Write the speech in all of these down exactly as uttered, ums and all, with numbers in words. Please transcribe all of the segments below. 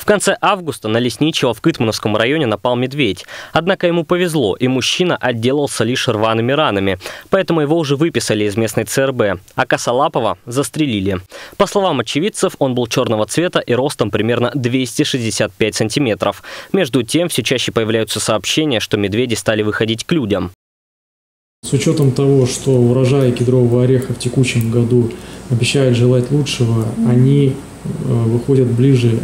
В конце августа на лесничего в Кытмановском районе напал медведь. Однако ему повезло, и мужчина отделался лишь рваными ранами. Поэтому его уже выписали из местной ЦРБ, а косолапого застрелили. По словам очевидцев, он был черного цвета и ростом примерно двести шестьдесят пять сантиметров. Между тем, все чаще появляются сообщения, что медведи стали выходить к людям. С учетом того, что урожай кедрового ореха в текущем году обещает желать лучшего, они выходят ближе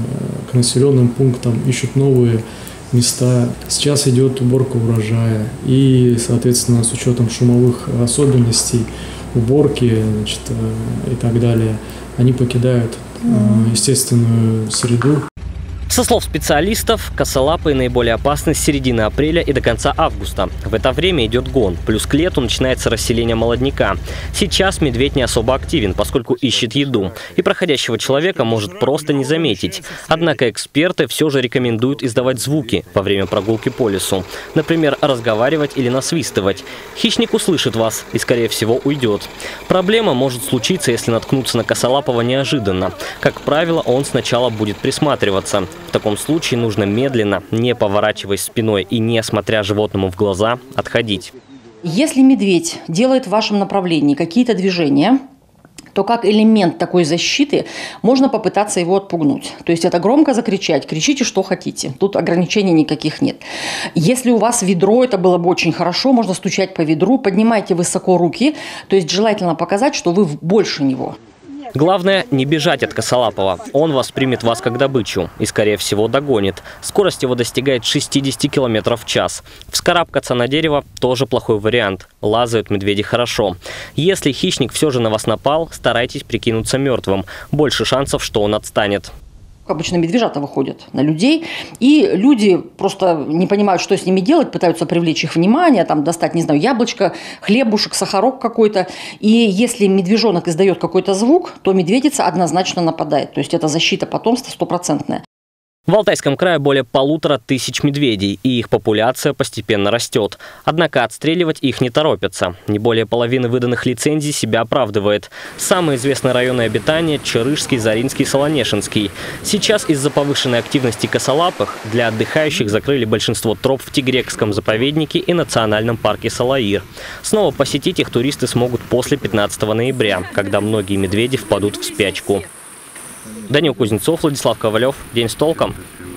к населенным пунктам, ищут новые места. Сейчас идет уборка урожая и, соответственно, с учетом шумовых особенностей, уборки, значит, и так далее, они покидают естественную среду. Со слов специалистов, косолапые наиболее опасны с середины апреля и до конца августа. В это время идет гон, плюс к лету начинается расселение молодняка. Сейчас медведь не особо активен, поскольку ищет еду, и проходящего человека может просто не заметить. Однако эксперты все же рекомендуют издавать звуки во время прогулки по лесу. Например, разговаривать или насвистывать. Хищник услышит вас и, скорее всего, уйдет. Проблема может случиться, если наткнуться на косолапого неожиданно. Как правило, он сначала будет присматриваться. В таком случае нужно медленно, не поворачиваясь спиной и не смотря животному в глаза, отходить. Если медведь делает в вашем направлении какие-то движения, то как элемент такой защиты можно попытаться его отпугнуть. То есть это громко закричать, кричите, что хотите. Тут ограничений никаких нет. Если у вас ведро, это было бы очень хорошо, можно стучать по ведру, поднимайте высоко руки, то есть желательно показать, что вы больше него. Главное, не бежать от косолапого. Он воспримет вас как добычу и, скорее всего, догонит. Скорость его достигает шестидесяти километров в час. Вскарабкаться на дерево – тоже плохой вариант. Лазают медведи хорошо. Если хищник все же на вас напал, старайтесь прикинуться мертвым. Больше шансов, что он отстанет. Обычно медвежата выходят на людей, и люди просто не понимают, что с ними делать, пытаются привлечь их внимание, там, достать, не знаю, яблочко, хлебушек, сахарок какой-то. И если медвежонок издает какой-то звук, то медведица однозначно нападает. То есть это защита потомства стопроцентная. В Алтайском крае более полутора тысяч медведей, и их популяция постепенно растет. Однако отстреливать их не торопятся. Не более половины выданных лицензий себя оправдывает. Самые известные районы обитания – Чарышский, Заринский, Солонешинский. Сейчас из-за повышенной активности косолапых для отдыхающих закрыли большинство троп в Тигрекском заповеднике и национальном парке Салаир. Снова посетить их туристы смогут после пятнадцатого ноября, когда многие медведи впадут в спячку. Данил Кузнецов, Владислав Ковалев. День с толком.